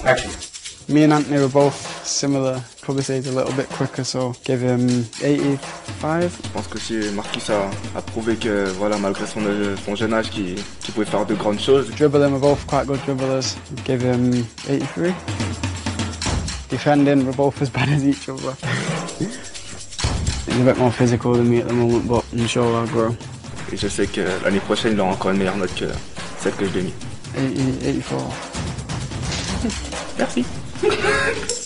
Action. Me and Anthony were both similar, probably say he's a little bit quicker, so give him 85. Je pense que si Marcus a prouvé que voilà, malgré son jeune âge, qu'il pouvait faire de grandes choses. Dribbling, we're both quite good dribblers, give him 83. Defending, we're both as bad as each other. He's a bit more physical than me at the moment, but I'm sure I'll grow. Et je sais que l'année prochaine, il aura encore une meilleure note que celle que je lui ai mis. 84. Merci.